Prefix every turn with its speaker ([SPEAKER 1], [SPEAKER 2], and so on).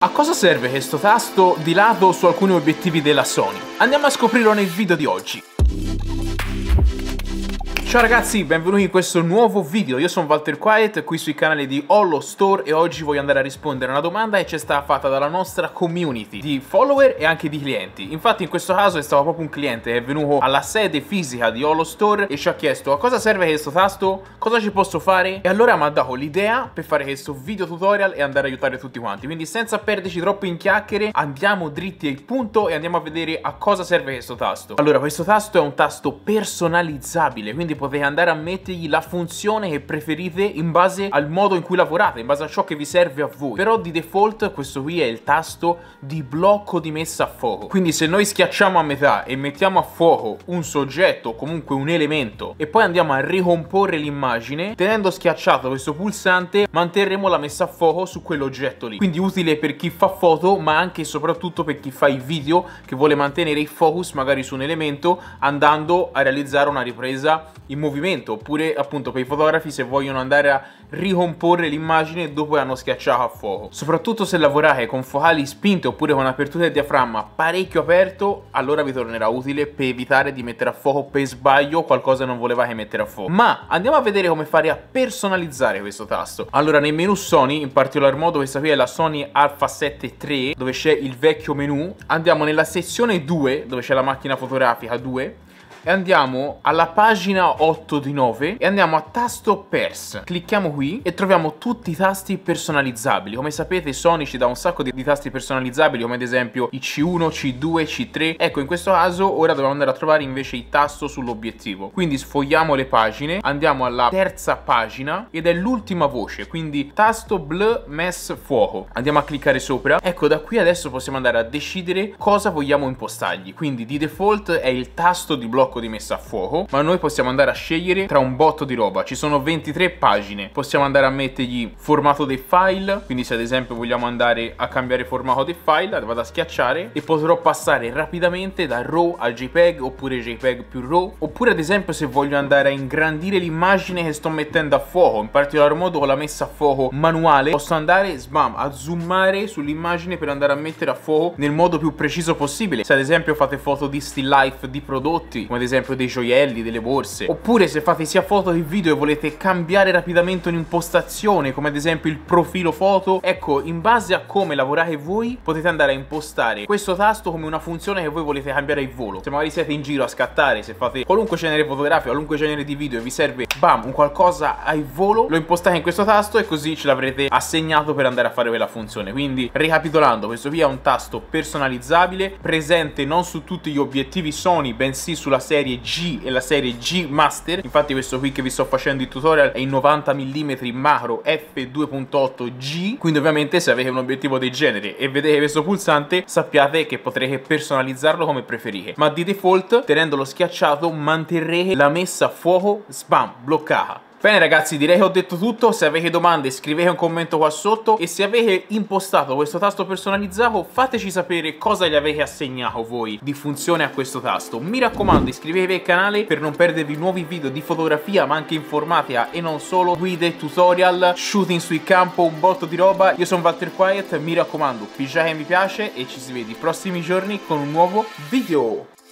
[SPEAKER 1] A cosa serve questo tasto di lato su alcuni obiettivi della Sony? Andiamo a scoprirlo nel video di oggi. Ciao ragazzi, benvenuti in questo nuovo video. Io sono Walter Quiet, qui sui canali di Holostore, e oggi voglio andare a rispondere a una domanda che ci è stata fatta dalla nostra community di follower e anche di clienti. Infatti in questo caso è stato proprio un cliente che è venuto alla sede fisica di Holostore e ci ha chiesto: a cosa serve questo tasto? Cosa ci posso fare? E allora mi ha dato l'idea per fare questo video tutorial e andare a aiutare tutti quanti. Quindi senza perderci troppo in chiacchiere, andiamo dritti al punto e andiamo a vedere a cosa serve questo tasto. Allora, questo tasto è un tasto personalizzabile, quindi potete andare a mettergli la funzione che preferite in base al modo in cui lavorate, in base a ciò che vi serve a voi. Però di default questo qui è il tasto di blocco di messa a fuoco. Quindi se noi schiacciamo a metà e mettiamo a fuoco un soggetto o comunque un elemento e poi andiamo a ricomporre l'immagine, tenendo schiacciato questo pulsante manterremo la messa a fuoco su quell'oggetto lì. Quindi utile per chi fa foto, ma anche e soprattutto per chi fa i video, che vuole mantenere il focus magari su un elemento andando a realizzare una ripresa in movimento, oppure appunto per i fotografi se vogliono andare a ricomporre l'immagine dopo che hanno schiacciato a fuoco. Soprattutto se lavorate con focali spinte oppure con apertura del diaframma parecchio aperto, allora vi tornerà utile per evitare di mettere a fuoco per sbaglio qualcosa che non volevate mettere a fuoco. Ma andiamo a vedere come fare a personalizzare questo tasto. Allora, nel menu Sony, in particolar modo questa qui è la Sony Alpha 7 III, dove c'è il vecchio menu, andiamo nella sezione 2 dove c'è la macchina fotografica 2 e andiamo alla pagina 8 di 9 e andiamo a tasto Pers. Clicchiamo qui e troviamo tutti i tasti personalizzabili. Come sapete Sony ci dà un sacco di tasti personalizzabili, come ad esempio i C1, C2, C3. Ecco, in questo caso ora dobbiamo andare a trovare invece il tasto sull'obiettivo. Quindi sfogliamo le pagine, andiamo alla terza pagina ed è l'ultima voce, quindi tasto Bl Mess Fuoco. Andiamo a cliccare sopra. Ecco, da qui adesso possiamo andare a decidere cosa vogliamo impostargli. Quindi di default è il tasto di blocco di messa a fuoco, ma noi possiamo andare a scegliere tra un botto di roba. Ci sono 23 pagine, possiamo andare a mettergli formato dei file, quindi se ad esempio vogliamo andare a cambiare formato dei file vado a schiacciare e potrò passare rapidamente da RAW al JPEG oppure JPEG più RAW. Oppure ad esempio se voglio andare a ingrandire l'immagine che sto mettendo a fuoco, in particolar modo con la messa a fuoco manuale, posso andare a zoomare sull'immagine per andare a mettere a fuoco nel modo più preciso possibile. Se ad esempio fate foto di still life di prodotti, come ad esempio dei gioielli, delle borse, oppure se fate sia foto che video e volete cambiare rapidamente un'impostazione, come ad esempio il profilo foto, ecco, in base a come lavorate voi potete andare a impostare questo tasto come una funzione che voi volete cambiare al volo. Se magari siete in giro a scattare, se fate qualunque genere fotografico, qualunque genere di video e vi serve un qualcosa al volo, lo impostate in questo tasto e così ce l'avrete assegnato per andare a fare quella funzione. Quindi ricapitolando, questo qui è un tasto personalizzabile, presente non su tutti gli obiettivi Sony, bensì sulla serie G e la serie G Master. Infatti questo qui che vi sto facendo il tutorial è in 90 mm macro f2.8 G, quindi ovviamente se avete un obiettivo del genere e vedete questo pulsante sappiate che potrete personalizzarlo come preferite, ma di default tenendolo schiacciato manterrete la messa a fuoco bloccata. Bene ragazzi, direi che ho detto tutto. Se avete domande scrivete un commento qua sotto e se avete impostato questo tasto personalizzato fateci sapere cosa gli avete assegnato voi di funzione a questo tasto. Mi raccomando, iscrivetevi al canale per non perdervi nuovi video di fotografia ma anche informatica e non solo, guide, tutorial, shooting sul campo, un botto di roba. Io sono Walter Quiet, mi raccomando pigiate mi piace e ci si vede i prossimi giorni con un nuovo video.